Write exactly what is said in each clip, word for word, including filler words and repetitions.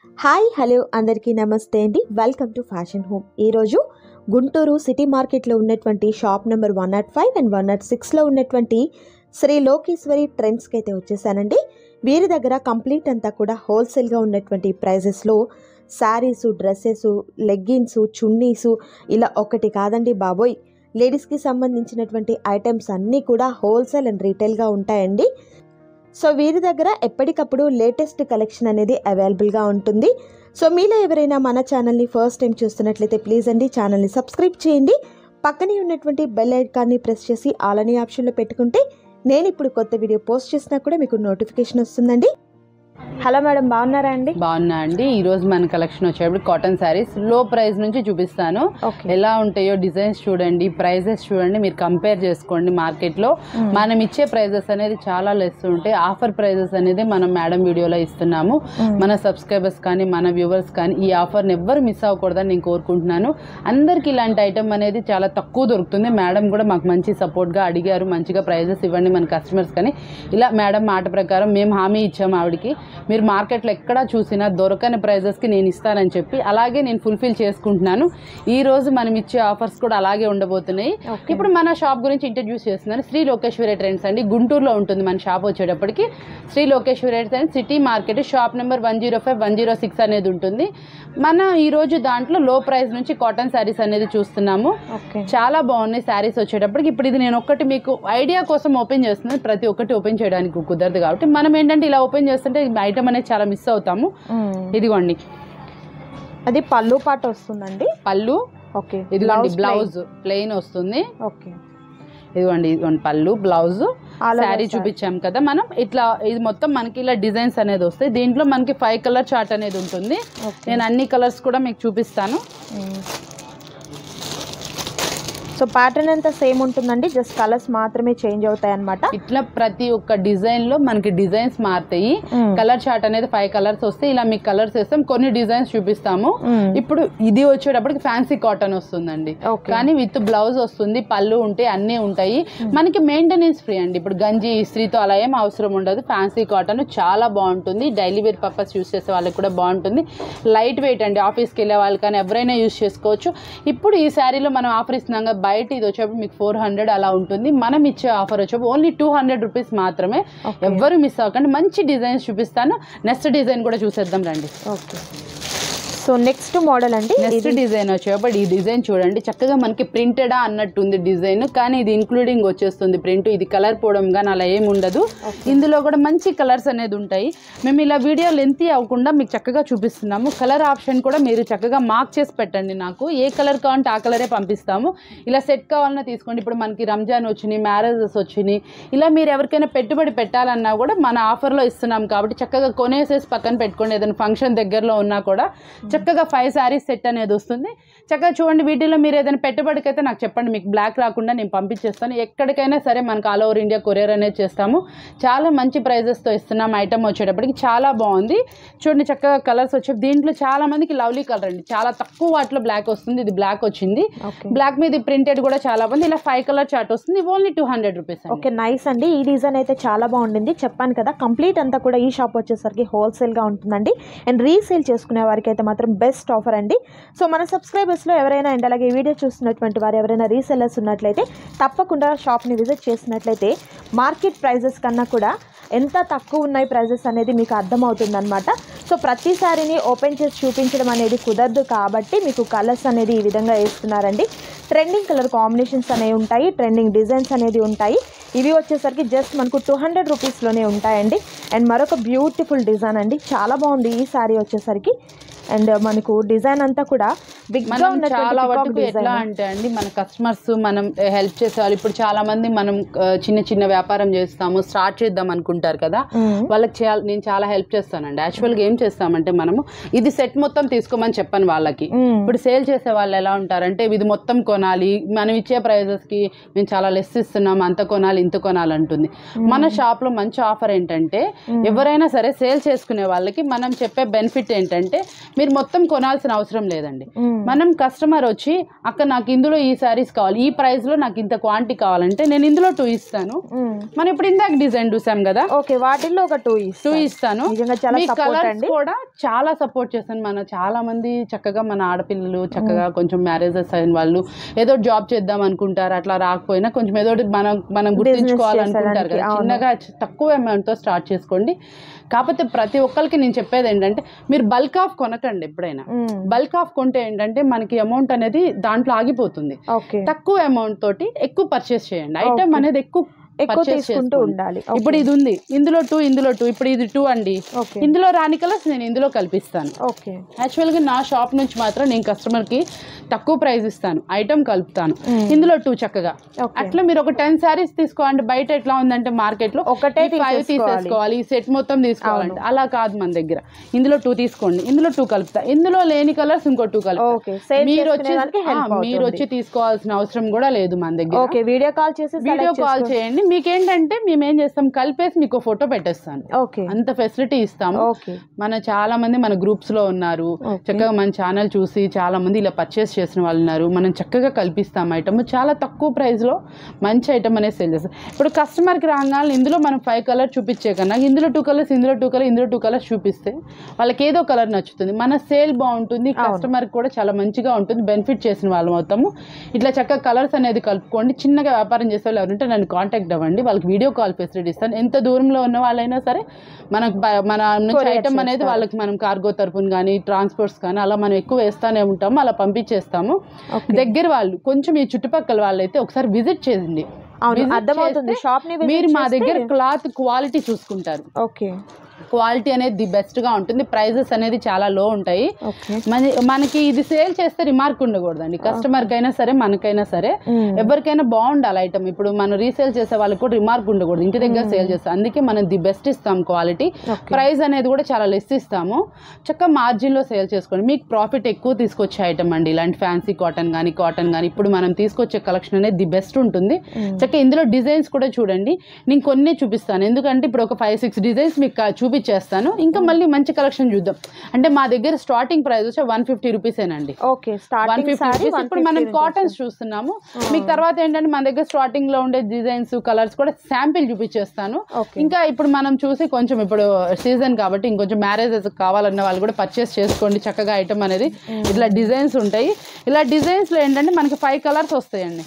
Hi hello అందరికీ నమస్తే అండి. Welcome to fashion home. ఈరోజు గుంటూరు సిటీ మార్కెట్లో ఉన్నటువంటి shop number one not five and one not సిక్స్లో ఉన్నటువంటి శ్రీ లోకేశ్వరి ట్రెండ్స్కి అయితే వచ్చేసానండి. వీరి దగ్గర కంప్లీట్ అంతా కూడా హోల్సేల్గా ఉన్నటువంటి ప్రైజెస్లో శారీసు, డ్రెస్సెస్, లెగ్గిన్స్, చున్నీసు ఇలా ఒకటి కాదండి బాబోయ్, లేడీస్కి సంబంధించినటువంటి ఐటమ్స్ అన్నీ కూడా హోల్సేల్ అండ్ రీటైల్గా ఉంటాయండి. సో వీరి దగ్గర ఎప్పటికప్పుడు లేటెస్ట్ కలెక్షన్ అనేది అవైలబుల్గా ఉంటుంది. సో మీలో ఎవరైనా మన ఛానల్ని ఫస్ట్ టైం చూస్తున్నట్లయితే ప్లీజ్ అండి ఛానల్ని సబ్స్క్రైబ్ చేయండి. పక్కనే ఉన్నటువంటి బెల్ ఐకాన్ని ప్రెస్ చేసి ఆల్ అనే ఆప్షన్లో పెట్టుకుంటే నేను ఇప్పుడు కొత్త వీడియో పోస్ట్ చేసినా కూడా మీకు నోటిఫికేషన్ వస్తుందండి. హలో మేడం, బాగున్నారా అండి? బాగున్నా అండి. ఈ రోజు మన కలెక్షన్ వచ్చేప్పుడు కాటన్ శారీస్ లో ప్రైస్ నుంచి చూపిస్తాను. ఎలా ఉంటాయో డిజైన్స్ చూడండి, ప్రైజెస్ చూడండి, మీరు కంపేర్ చేసుకోండి. మార్కెట్ లో మనం ఇచ్చే ప్రైజెస్ అనేది చాలా లెస్ ఉంటాయి. ఆఫర్ ప్రైజెస్ అనేది మనం మేడం వీడియోలో ఇస్తున్నాము. మన సబ్స్క్రైబర్స్ కానీ మన వ్యూవర్స్ కానీ ఈ ఆఫర్ని ఎవ్వరు మిస్ అవ్వకూడదని నేను కోరుకుంటున్నాను. అందరికి ఇలాంటి ఐటమ్ అనేది చాలా తక్కువ దొరుకుతుంది. మేడం కూడా మాకు మంచి సపోర్ట్ గా అడిగారు, మంచిగా ప్రైజెస్ ఇవ్వండి మన కస్టమర్స్ కానీ. ఇలా మేడం మాట ప్రకారం మేము హామీ ఇచ్చాము ఆవిడకి, మీరు మార్కెట్లో ఎక్కడా చూసినా దొరకని ప్రైజెస్కి నేను ఇస్తానని చెప్పి అలాగే నేను ఫుల్ఫిల్ చేసుకుంటున్నాను. ఈ రోజు మనం ఇచ్చే ఆఫర్స్ కూడా అలాగే ఉండబోతున్నాయి. ఇప్పుడు మన షాప్ గురించి ఇంట్రడ్యూస్ చేస్తున్నాను. శ్రీ లోకేశ్వరి ట్రెండ్స్ అండి, గుంటూరులో ఉంటుంది మన షాప్. వచ్చేటప్పటికి Shri Lokeshwari trends city market shop number one zero five one zero six అనేది ఉంటుంది. మన ఈ రోజు దాంట్లో లో ప్రైస్ నుంచి కాటన్ శారీస్ అనేది చూస్తున్నాము. చాలా బాగున్నాయి శారీస్ వచ్చేటప్పటికి. ఇప్పుడు ఇది నేను ఒక్కటి మీకు ఐడియా కోసం ఓపెన్ చేస్తున్నాను, ప్రతి ఒక్కటి ఓపెన్ చేయడానికి కుదరదు కాబట్టి మనం ఏంటంటే ఇలా ఓపెన్ చేస్తుంటే ఐటమ్ అనేది చాలా మిస్ అవుతాము. ఇదిగోండి, అది పళ్ళు పాట వస్తుందండి. పళ్ళు ఓకే, ఇదిగోండి బ్లౌజ్ ప్లెయిన్ వస్తుంది. ఓకే, ఇదిగోండి ఇదిగోండి పళ్ళు, బ్లౌజ్, శారీ చూపించాం కదా మనం. ఇట్లా ఇది మొత్తం మనకి ఇలా డిజైన్స్ అనేది వస్తాయి. దీంట్లో మనకి ఫైవ్ కలర్ చార్ట్ అనేది ఉంటుంది. నేను అన్ని కలర్స్ కూడా మీకు చూపిస్తాను. సో ప్యాటర్న్ అంతా సేమ్ ఉంటుందండి, జస్ట్ కలర్స్ మాత్రమే చేంజ్ అవుతాయి అన్నమాట. ఇట్లా ప్రతి ఒక్క డిజైన్ లో మనకి డిజైన్స్ మారుతాయి. కలర్ చార్ట్ అనేది ఫైవ్ కలర్స్ వస్తాయి. ఇలా మీకు కలర్స్ వేస్తాం, కొన్ని డిజైన్స్ చూపిస్తాము. ఇప్పుడు ఇది వచ్చేటప్పటికి ఫ్యాన్సీ కాటన్ వస్తుందండి, కానీ విత్ బ్లౌజ్ వస్తుంది, పళ్ళు ఉంటాయి, అన్నీ ఉంటాయి. మనకి మెయింటెనెన్స్ ఫ్రీ అండి. ఇప్పుడు గంజి ఇస్త్రీతో అలా ఏం అవసరం ఉండదు. ఫ్యాన్సీ కాటన్ చాలా బాగుంటుంది. డైలీ వేర్ పర్పస్ యూస్ చేసే వాళ్ళకి కూడా బాగుంటుంది. లైట్ వెయిట్ అండి, ఆఫీస్కి వెళ్ళే వాళ్ళు కానీ ఎవరైనా యూస్ చేసుకోవచ్చు. ఇప్పుడు ఈ శారీలో మనం ఆఫర్ ఇస్తున్నాం, బయట ఇది వచ్చేప్పుడు మీకు ఫోర్ హండ్రెడ్ అలా ఉంటుంది. మనం ఇచ్చే ఆఫర్ వచ్చేప్పుడు ఓన్లీ టూ హండ్రెడ్ రూపీస్ మాత్రమే. ఎవ్వరు మిస్ అవ్వకండి. మంచి డిజైన్స్ చూపిస్తాను. నెక్స్ట్ డిజైన్ కూడా చూసేద్దాం రండి. ఓకే, సో నెక్స్ట్ మోడల్ అండి. నెక్స్ట్ డిజైన్ వచ్చేప్పుడు ఈ డిజైన్ చూడండి, చక్కగా మనకి ప్రింటెడా అన్నట్టు ఉంది డిజైన్, కానీ ఇది ఇంక్లూడింగ్ వచ్చేస్తుంది ప్రింట్. ఇది కలర్ పోవడం కానీ అలా ఏమి ఉండదు. ఇందులో కూడా మంచి కలర్స్ అనేది ఉంటాయి. మేము ఇలా వీడియో లెంత్ అవ్వకుండా మీకు చక్కగా చూపిస్తున్నాము. కలర్ ఆప్షన్ కూడా మీరు చక్కగా మార్క్ చేసి పెట్టండి. నాకు ఏ కలర్ కావాలంటే ఆ కలరే పంపిస్తాము. ఇలా సెట్ కావాలన్నా తీసుకోండి. ఇప్పుడు మనకి రంజాన్ వచ్చినాయి, మ్యారేజెస్ వచ్చినాయి, ఇలా మీరు ఎవరికైనా పెట్టుబడి పెట్టాలన్నా కూడా మన ఆఫర్లో ఇస్తున్నాం కాబట్టి చక్కగా కొనేసేసి పక్కన పెట్టుకోండి. ఏదైనా ఫంక్షన్ దగ్గరలో ఉన్నా కూడా చక్కగా ఫైవ్ శారీస్ సెట్ అనేది వస్తుంది. చక్కగా చూడండి. వీటిలో మీరు ఏదైనా పెట్టుబడికైతే నాకు చెప్పండి, మీకు బ్లాక్ రాకుండా నేను పంపించేస్తాను. ఎక్కడికైనా సరే మనకు ఆల్ ఓవర్ ఇండియా కొరియర్ అనేది చేస్తాము. చాలా మంచి ప్రైజెస్తో ఇస్తున్నాం. ఐటమ్ వచ్చేటప్పటికి చాలా బాగుంది. చూడండి చక్కగా కలర్స్ వచ్చే. దీంట్లో చాలా మందికి లవ్లీ కలర్ అండి, చాలా తక్కువ వాటిలో బ్లాక్ వస్తుంది. ఇది బ్లాక్ వచ్చింది, బ్లాక్ మీద ప్రింటెడ్ కూడా చాలా బాగుంది. ఇలా ఫైవ్ కలర్ చార్ట్ వస్తుంది. Only two hundred rupees. Okay, nice అండి. ఈ డిజైన్ అయితే చాలా బాగుండింది. చెప్పాను కదా, కంప్లీట్ అంతా కూడా ఈ షాప్ వచ్చేసరికి హోల్సేల్గా ఉంటుందండి. అండ్ రీసేల్ చేసుకునే వారికి అయితే మాత్రం బెస్ట్ ఆఫర్ అండి. సో మన సబ్స్క్రైబర్స్లో ఎవరైనా అండ్ అలాగే వీడియో చూస్తున్నటువంటి వారు ఎవరైనా రీసెల్లర్స్ ఉన్నట్లయితే తప్పకుండా షాప్ని విజిట్ చేసినట్లయితే మార్కెట్ ప్రైజెస్ కన్నా కూడా ఎంత తక్కువ ఉన్నాయి ప్రైజెస్ అనేది మీకు అర్థమవుతుంది అనమాట. సో ప్రతిసారిని ఓపెన్ చేసి చూపించడం అనేది కుదరదు కాబట్టి మీకు కలర్స్ అనేది ఈ విధంగా వేస్తున్నారండి. ట్రెండింగ్ కలర్ కాంబినేషన్స్ అనేవి ఉంటాయి, ట్రెండింగ్ డిజైన్స్ అనేది ఉంటాయి. ఇవి వచ్చేసరికి జస్ట్ మనకు టూ హండ్రెడ్ రూపీస్లోనే ఉంటాయండి. అండ్ మరొక బ్యూటిఫుల్ డిజైన్ అండి, చాలా బాగుంది ఈ శారీ వచ్చేసరికి. అండ్ మనకు డిజైన్ అంతా కూడా చాలా వరకు ఎట్లా అంటే అండి, మన కస్టమర్స్ మనం హెల్ప్ చేసేవాళ్ళు. ఇప్పుడు చాలా మంది మనం చిన్న చిన్న వ్యాపారం చేస్తాము, స్టార్ట్ చేద్దాం అనుకుంటారు కదా, వాళ్ళకి నేను చాలా హెల్ప్ చేస్తానండి. యాక్చువల్గా ఏం చేస్తామంటే మనము ఇది సెట్ మొత్తం తీసుకోమని చెప్పాను వాళ్ళకి. ఇప్పుడు సేల్ చేసే వాళ్ళు ఎలా ఉంటారంటే ఇది మొత్తం కొనాలి, మనం ఇచ్చే ప్రైజెస్ కి మేము చాలా లెస్ ఇస్తున్నాం, అంత కొనాలి ఇంత కొనాలి అంటుంది. మన షాప్ లో మంచి ఆఫర్ ఏంటంటే ఎవరైనా సరే సేల్ చేసుకునే వాళ్ళకి మనం చెప్పే బెనిఫిట్ ఏంటంటే మీరు మొత్తం కొనాల్సిన అవసరం లేదండి. మనం కస్టమర్ వచ్చి అక్క నాకు ఇందులో ఈ సారీస్ కావాలి, ఈ ప్రైస్ లో నాకు ఇంత క్వాంటిటీ కావాలంటే నేను ఇందులో టూ ఇస్తాను. మనం ఇప్పుడు ఇందాక డిజైన్ చూసాం కదా, ఓకే వాటిల్లో ఒక టూ టూ ఇస్తాను. కలర్స్ కూడా చాలా సపోర్ట్ చేస్తాను. మన చాలా మంది చక్కగా మన ఆడపిల్లలు చక్కగా కొంచెం మ్యారేజెస్ అయిన వాళ్ళు ఏదో జాబ్ చేద్దాం అనుకుంటారు, అట్లా రాకపోయినా కొంచెం ఏదో మనం మనం గుర్తించుకోవాలనుకుంటారు కదా, చిన్నగా తక్కువ అమౌంట్ తో స్టార్ట్ చేసుకోండి. కాకపోతే ప్రతి ఒక్కరికి నేను చెప్పేది ఏంటంటే మీరు బల్క్ ఆఫ్ కొనకండి. ఎప్పుడైనా బల్క్ ఆఫ్ కొంటే ఏంటంటే మనకి అమౌంట్ అనేది దాంట్లో ఆగిపోతుంది. తక్కువ అమౌంట్ తోటి ఎక్కువ పర్చేస్ చేయండి. ఐటమ్ అనేది ఎక్కువ తీసుకుంటూ ఉండాలి. ఇప్పుడు ఇది ఉంది, ఇందులో టూ ఇందులో టూ ఇప్పుడు ఇది టూ అండి, ఇందులో రాని కలర్స్ నేను ఇందులో కల్పిస్తాను. యాక్చువల్ గా నా షాప్ నుంచి మాత్రం నేను కస్టమర్ కి తక్కువ ప్రైస్ ఇస్తాను, ఐటమ్ కలుపుతాను, ఇందులో టూ చక్కగా. అట్లా మీరు ఒక టెన్ శారీస్ తీసుకోండి. బయట ఎట్లా ఉందంటే మార్కెట్ లో ఒకటే ఫైవ్ తీసేసుకోవాలి, ఈ సెట్ మొత్తం తీసుకోవాలంటే అలా కాదు మన దగ్గర. ఇందులో టూ తీసుకోండి, ఇందులో టూ కలుపుతా, ఇందులో లేని కలర్స్ ఇంకో టూ కలుపుతా. మీరు వచ్చి మీరు వచ్చి తీసుకోవాల్సిన అవసరం కూడా లేదు మన దగ్గర. వీడియో కాల్ చేసి వీడియో కాల్ చేయండి. మీకేంటంటే మేము ఏం చేస్తాం, కలిపేసి మీకు ఫోటో పెట్టేస్తాను, అంత ఫెసిలిటీ ఇస్తాము. మన చాలా మంది మన గ్రూప్స్ లో ఉన్నారు, చక్కగా మన ఛానల్ చూసి చాలా మంది ఇలా పర్చేస్ చేసిన వాళ్ళు ఉన్నారు. మనం చక్కగా కల్పిస్తాం ఐటమ్ చాలా తక్కువ ప్రైస్ లో మంచి ఐటమ్ అనేది సేల్ చేస్తాం. ఇప్పుడు కస్టమర్ కి రాగానే ఇందులో మనం ఫైవ్ కలర్ చూపించే కన్నా ఇందులో టూ కలర్స్ ఇందులో టూ కలర్ ఇందులో టూ కలర్స్ చూపిస్తే వాళ్ళకి ఏదో కలర్ నచ్చుతుంది, మన సేల్ బాగుంటుంది, కస్టమర్ కూడా చాలా మంచిగా ఉంటుంది, బెనిఫిట్ చేసిన వాళ్ళం అవుతాము. ఇట్లా చక్కగా కలర్స్ అనేది కలుపుకోండి. చిన్నగా వ్యాపారం చేసే వాళ్ళు ఎవరంటే నన్ను కాంటాక్ట్ అవ్వండి, వాళ్ళకి వీడియో కాల్ ఫెసిలిటీ ఇస్తాను. ఎంత దూరంలో ఉన్న వాళ్ళైనా సరే మనకు మన నుంచి ఐటమ్ అనేది వాళ్ళకి మనం కార్గో తరపున కానీ ట్రాన్స్పోర్ట్స్ కానీ అలా మనం ఎక్కువ వేస్తానే ఉంటాము, అలా పంపించేస్తాము. దగ్గర వాళ్ళు కొంచెం ఈ చుట్టుపక్కల వాళ్ళైతే ఒకసారి విజిట్ చేయండి, మీరు మా దగ్గర క్లాత్ క్వాలిటీ చూసుకుంటారు. ఓకే, క్వాలిటీ అనేది ది బెస్ట్ గా ఉంటుంది, ప్రైజెస్ అనేది చాలా లో ఉంటాయి. మనకి ఇది సేల్ చేస్తే రిమార్క్ ఉండకూడదండి, కస్టమర్ కైనా సరే మనకైనా సరే ఎవరికైనా బాగుండాలి ఐటమ్. ఇప్పుడు మనం రీసేల్ చేసే వాళ్ళకి కూడా రిమార్క్ ఉండకూడదు, ఇంటి దగ్గర సేల్ చేస్తాం. అందుకే మనం ది బెస్ట్ ఇస్తాం క్వాలిటీ, ప్రైస్ అనేది కూడా చాలా లెస్ ఇస్తాము. చక్కగా మార్జిన్ లో సేల్ చేసుకోండి, మీకు ప్రాఫిట్ ఎక్కువ తీసుకొచ్చే ఐటమ్ అండి. ఇలాంటి ఫ్యాన్సీ కాటన్ కానీ కాటన్ కానీ ఇప్పుడు మనం తీసుకొచ్చే కలెక్షన్ అనేది ది బెస్ట్ ఉంటుంది. చక్కగా ఇందులో డిజైన్స్ కూడా చూడండి, నేను కొన్ని చూపిస్తాను, ఎందుకంటే ఇప్పుడు ఒక ఫైవ్ సిక్స్ డిజైన్స్ మీకు చూపించేస్తాను. ఇంకా మళ్ళీ మంచి కలెక్షన్ చూద్దాం. అంటే మా దగ్గర స్టార్టింగ్ ప్రైస్ వచ్చి వన్ ఫిఫ్టీ రూపీసేనండి. One fifty rupees. ఇప్పుడు మనం కాటన్స్ చూస్తున్నాము, మీకు తర్వాత ఏంటంటే మన దగ్గర స్టార్టింగ్ లో ఉండే డిజైన్స్ కలర్స్ కూడా శాంపిల్ చూపించేస్తాను. ఇంకా ఇప్పుడు మనం చూసి కొంచెం ఇప్పుడు సీజన్ కాబట్టి ఇంకొంచెం మ్యారేజెస్ కావాలన్న వాళ్ళు కూడా పర్చేస్ చేసుకోండి. చక్కగా ఐటమ్ అనేది ఇట్లా డిజైన్స్ ఉంటాయి. ఇలా డిజైన్స్ లో ఏంటంటే మనకి ఫైవ్ కలర్స్ వస్తాయండి.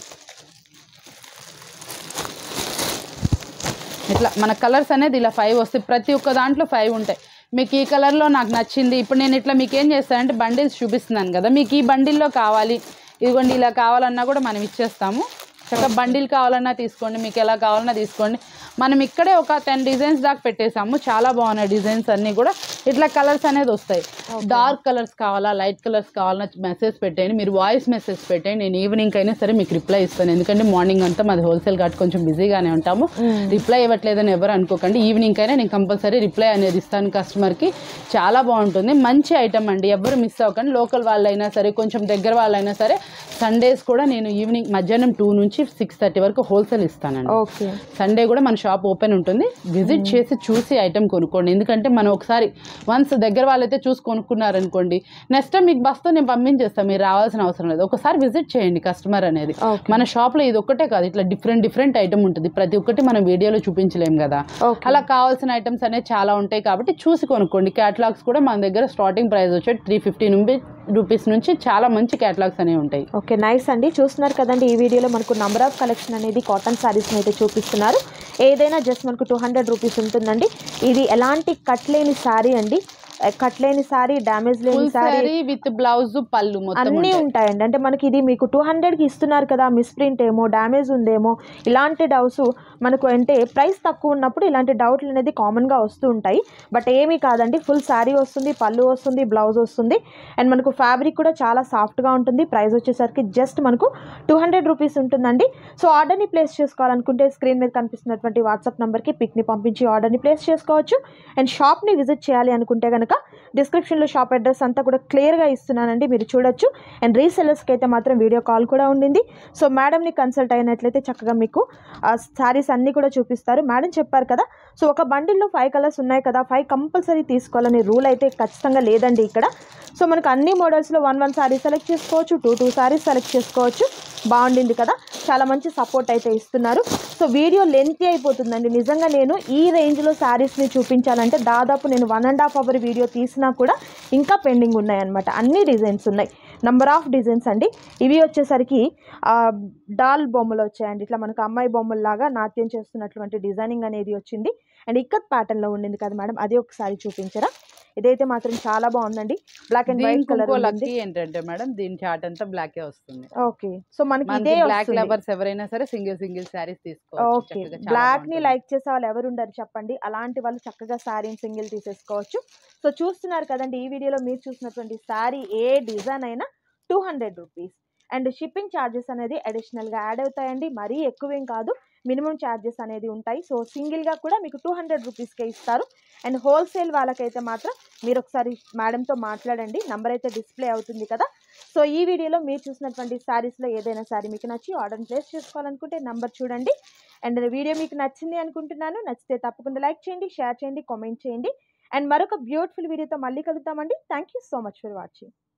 ఇట్లా మన కలర్స్ అనేది ఇలా ఫైవ్ వస్తాయి, ప్రతి ఒక్క దాంట్లో ఫైవ్ ఉంటాయి. మీకు ఈ కలర్లో నాకు నచ్చింది, ఇప్పుడు నేను ఇట్లా మీకు ఏం చేస్తానంటే బండిల్స్ చూపిస్తున్నాను కదా, మీకు ఈ బండిల్లో కావాలి ఇదిగోండి ఇలా కావాలన్నా కూడా మనం ఇచ్చేస్తాము. చక్కగా బండిల్ కావాలన్నా తీసుకోండి, మీకు ఎలా కావాలన్నా తీసుకోండి. మనం ఇక్కడే ఒక టెన్ డిజైన్స్ దాకా పెట్టేసాము, చాలా బాగున్నాయి డిజైన్స్ అన్నీ కూడా. ఇట్లా కలర్స్ అనేది వస్తాయి. డార్క్ కలర్స్ కావాలా లైట్ కలర్స్ కావాలా మెసేజ్ పెట్టండి, మీరు వాయిస్ మెసేజ్ పెట్టండి, నేను ఈవినింగ్ అయినా సరే మీకు రిప్లై ఇస్తాను. ఎందుకంటే మార్నింగ్ అంతా మాది హోల్సేల్ కాబట్టి కొంచెం బిజీగానే ఉంటాము, రిప్లై ఇవ్వట్లేదని ఎవరు అనుకోకండి. ఈవినింగ్ అయినా నేను కంపల్సరీ రిప్లై అనేది ఇస్తాను కస్టమర్కి. చాలా బాగుంటుంది, మంచి ఐటమ్ అండి, ఎవరు మిస్ అవ్వకండి. లోకల్ వాళ్ళైనా సరే కొంచెం దగ్గర వాళ్ళైనా సరే సండేస్ కూడా నేను ఈవినింగ్ మధ్యాహ్నం టూ నుంచి సిక్స్ థర్టీ వరకు హోల్సేల్ ఇస్తానండి. సండే కూడా మన షాప్ ఓపెన్ ఉంటుంది, విజిట్ చేసి చూసి ఐటమ్ కొనుక్కోండి. ఎందుకంటే మనం ఒకసారి వన్స్ దగ్గర వాళ్ళైతే చూసి కొనుక్కున్నారనుకోండి, నెక్స్ట్ టైం మీకు బస్తో నేను పంపించేస్తాను, మీరు రావాల్సిన అవసరం లేదు. ఒకసారి విజిట్ చేయండి కస్టమర్ అనేది. మన షాప్లో ఇది ఒక్కటే కాదు, ఇట్లా డిఫరెంట్ డిఫరెంట్ ఐటమ్ ఉంటుంది, ప్రతి ఒక్కటి మనం వీడియోలో చూపించలేం కదా. అలా కావాల్సిన ఐటమ్స్ అనేవి చాలా ఉంటాయి కాబట్టి చూసి కొనుక్కోండి. క్యాటలాగ్స్ కూడా మన దగ్గర స్టార్టింగ్ ప్రైస్ వచ్చి త్రీ ఫిఫ్టీ రూపీస్ నుంచి చాలా మంచి క్యాటలాగ్స్ అనేవి ఉంటాయి. ఓకే, నైస్ అండి. చూస్తున్నారు కదండి, ఈ వీడియోలో మనకు నంబర్ ఆఫ్ కలెక్షన్ అనేది కాటన్ శారీస్ని అయితే చూపిస్తున్నారు. ఏదైనా జస్ట్ మనకు టూ హండ్రెడ్ రూపీస్ ఉంటుందండి. ఇది ఎలాంటి కట్ లేని శారీ అండి, కట్ లేని సారీ, డ్యామేజ్ లేని సారీ విత్ బ్లౌజ్ పళ్ళు అన్నీ ఉంటాయండి. అంటే మనకి ఇది మీకు టూ హండ్రెడ్కి ఇస్తున్నారు కదా, మిస్ప్రింట్ ఏమో డ్యామేజ్ ఉందేమో ఇలాంటి డౌట్స్ మనకు అంటే ప్రైస్ తక్కువ ఉన్నప్పుడు ఇలాంటి డౌట్లు అనేది కామన్గా వస్తూ ఉంటాయి. బట్ ఏమీ కాదండి, ఫుల్ శారీ వస్తుంది, పళ్ళు వస్తుంది, బ్లౌజ్ వస్తుంది, అండ్ మనకు ఫ్యాబ్రిక్ కూడా చాలా సాఫ్ట్గా ఉంటుంది. ప్రైస్ వచ్చేసరికి జస్ట్ మనకు టూ హండ్రెడ్ రూపీస్ ఉంటుందండి. సో ఆర్డర్ని ప్లేస్ చేసుకోవాలనుకుంటే స్క్రీన్ మీద కనిపిస్తున్నటువంటి వాట్సాప్ నెంబర్కి పిక్ని పంపించి ఆర్డర్ని ప్లేస్ చేసుకోవచ్చు. అండ్ షాప్ని విజిట్ చేయాలి అనుకుంటే కనుక డిస్క్రిప్షన్లో షాప్ అడ్రస్ అంతా కూడా క్లియర్గా ఇస్తున్నానండి, మీరు చూడొచ్చు. అండ్ రీసెలర్స్కి అయితే మాత్రం వీడియో కాల్ కూడా ఉండింది. సో మేడంని కన్సల్ట్ అయినట్లయితే చక్కగా మీకు శారీస్ అన్నీ కూడా చూపిస్తారు. మేడం చెప్పారు కదా, సో ఒక బండిల్లో ఫైవ్ కలర్స్ ఉన్నాయి కదా, ఫైవ్ కంపల్సరీ తీసుకోవాలనే రూల్ అయితే ఖచ్చితంగా లేదండి ఇక్కడ. సో మనకు అన్ని మోడల్స్లో వన్ వన్ శారీ సెలెక్ట్ చేసుకోవచ్చు, టూ టూ శారీస్ సెలెక్ట్ చేసుకోవచ్చు. బాగుండింది కదా, చాలా మంచి సపోర్ట్ అయితే ఇస్తున్నారు. సో వీడియో లెంతీ అయిపోతుందండి నిజంగా. నేను ఈ రేంజ్లో శారీస్ని చూపించాలంటే దాదాపు నేను one and half hour video తీసినా కూడా ఇంకా పెండింగ్ ఉన్నాయన్నమాట. అన్ని డిజైన్స్ ఉన్నాయి, నంబర్ ఆఫ్ డిజైన్స్ అండి. ఇవి వచ్చేసరికి డాల్ బొమ్మలు వచ్చాయండి, ఇట్లా మనకు అమ్మాయి బొమ్మల్లాగా నాట్యం చేస్తున్నటువంటి డిజైనింగ్ అనేది వచ్చింది. అండ్ ఇక్కత్ ప్యాటర్న్లో ఉండింది కదా మేడం, అది ఒకసారి చూపించరా. ఇదైతే మాత్రం చాలా బాగుందండి, black and white colour. Lucky ఏంటంటే మేడం దీని చార్ట్ అంతా బ్లాక్ వస్తుంది. ఓకే, సో మనకి ఇదే బ్లాక్ లవర్స్ ఎవరైనా సరే సింగిల్ సింగిల్ శారీస్ తీసుకోవచ్చు. ఓకే, బ్లాక్ ని లైక్ చేసే వాళ్ళు ఎవరు ఉండరు చెప్పండి, అలాంటి వాళ్ళు చక్కగా శారీ సింగిల్ తీసేసుకోవచ్చు. సో చూస్తున్నారు కదండి, ఈ వీడియోలో మీరు చూసినటువంటి శారీ ఏ డిజైన్ అయినా two hundred rupees. And shipping charges అనేది అడిషనల్గా యాడ్ అవుతాయండి, మరీ ఎక్కువేం కాదు, మినిమం ఛార్జెస్ అనేది ఉంటాయి. సో సింగిల్గా కూడా మీకు టూ హండ్రెడ్ రూపీస్కే ఇస్తారు. అండ్ హోల్సేల్ వాళ్ళకైతే మాత్రం మీరు ఒకసారి మేడంతో మాట్లాడండి, నంబర్ అయితే డిస్ప్లే అవుతుంది కదా. సో ఈ వీడియోలో మీరు చూసినటువంటి శారీస్లో ఏదైనా శారీ మీకు నచ్చి ఆర్డర్ ప్లేస్ చేసుకోవాలనుకుంటే నంబర్ చూడండి. అండ్ వీడియో మీకు నచ్చింది అనుకుంటున్నాను, నచ్చితే తప్పకుండా లైక్ చేయండి, షేర్ చేయండి, కామెంట్ చేయండి. అండ్ మరొక బ్యూటిఫుల్ వీడియోతో మళ్ళీ కలుద్దామండి. Thank you so much for watching.